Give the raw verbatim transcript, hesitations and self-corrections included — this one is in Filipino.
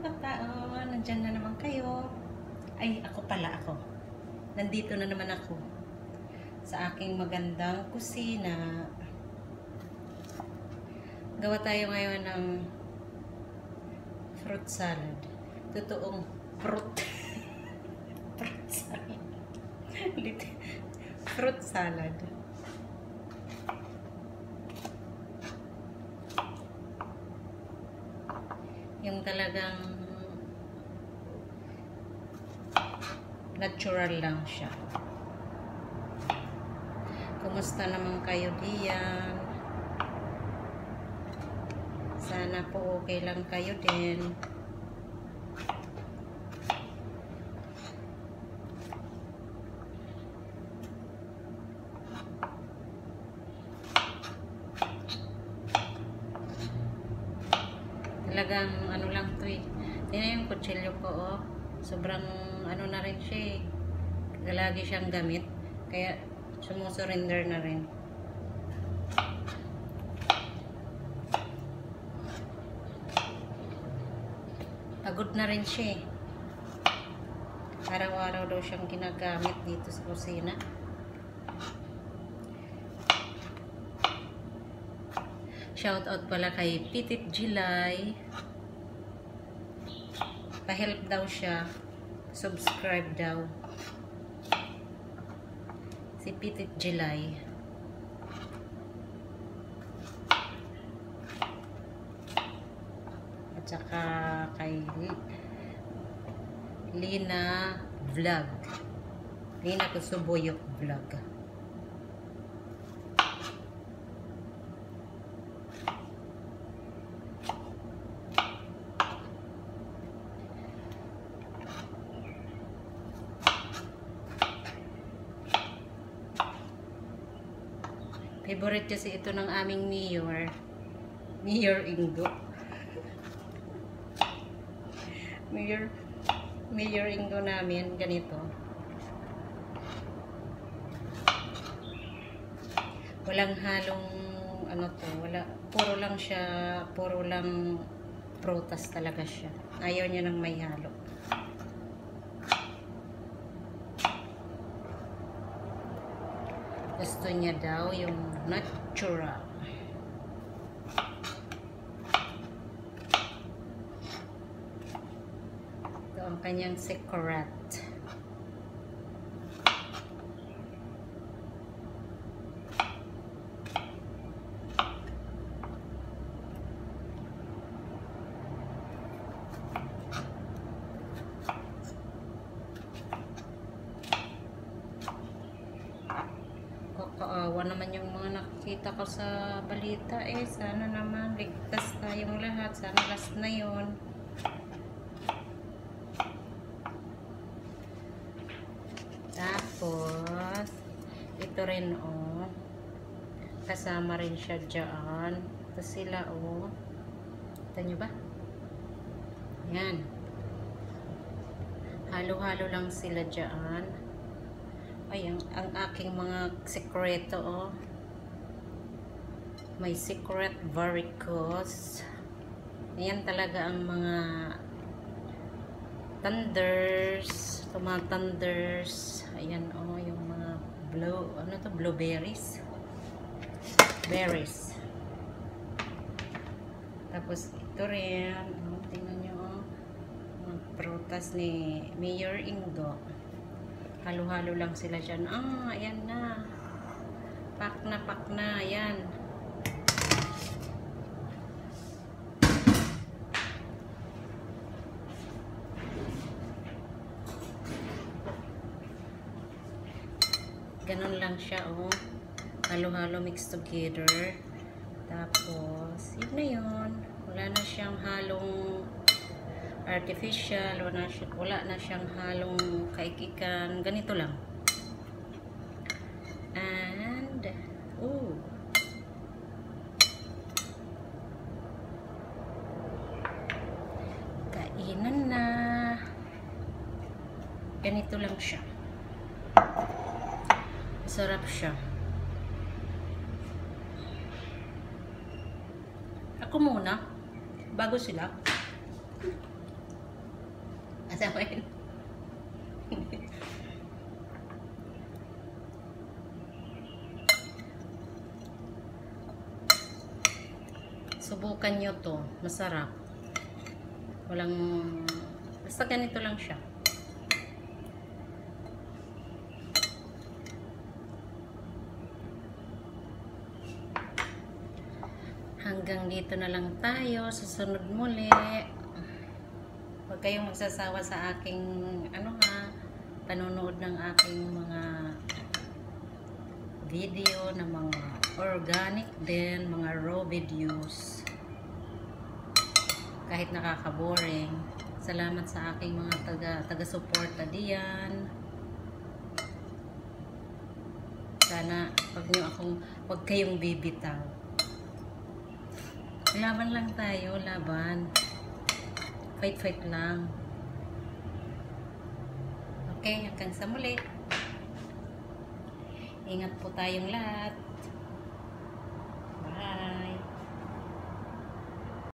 mga tao, nandyan na naman kayo. Ay, ako pala ako. Nandito na naman ako sa aking magandang kusina. Gawa tayo ngayon ng fruit salad. Totoong fruit. Fruit salad. Fruit salad. Yung talagang natural lang siya. Kumusta naman kayo diyan? Sana po okay lang kayo din. Talagang ano lang to eh. Tingnan yung kutsilyo ko oh. Sobrang ano na rin siya eh. Lagi siyang gamit. Kaya sumusurrender na rin. Pagod na rin siya eh. Araw-araw daw siyang ginagamit dito sa kusina. Shout out pala kay Petit July. Pa-help daw siya. Subscribe daw. Si Petit July. At saka kay Lina Vlog. Lina Kusubuyok Vlog. Favorite kasi ito ng aming mayor. Mayor Ingo. Mayor, Mayor Ingo namin, ganito. Walang halong, ano to, wala, puro lang siya, puro lang prutas talaga siya. Ayaw niya ng may halo. Gusto niya daw yung natural. Ito ang kanyang secret. Kakaawa naman yung mga nakikita ko sa balita eh. Sana naman ligtas tayong lahat. Sana last na yun. Tapos ito rin oh. Kasama rin siya dyan. Ito sila oh. Kita nyo ba? Yan. Halo-halo lang sila dyan. Ay, ang, ang aking mga sekreto, oh. May secret varicose. Ayan talaga ang mga thunders. Ito mga thunders. Ayan, oh, yung mga blue, ano to, blueberries. Berries. Tapos, ito rin. Oh, tingnan nyo, oh. Mga prutas ni Mayor Ingo. Halo-halo lang sila dyan. Ah, ayan na. Pak na, pak na. Ayan. Ganon lang siya, oh. Halo-halo mixed together. Tapos, yun na yun. Wala na siyang halong artificial, wala na, wala na siyang halong kaikikan, ganito lang. And ooh, kainan na. Ganito lang siya. Sarap siya. Ako muna bago sila. Asawain. Subukan nyo to. Masarap. Walang... Basta ganito lang siya. Hanggang dito na lang tayo. Susunod muli. Huwag kayong magsasawa sa aking ano ha, panonood ng aking mga video na mga organic din, mga raw videos. Kahit nakaka-boring. Salamat sa aking mga taga taga-suporta diyan. Sana wag niyo akong wag kayong bibitaw. Laban lang tayo, laban. Fight fight lang. Okay, hanggang sa muli. Ingat po tayong lahat.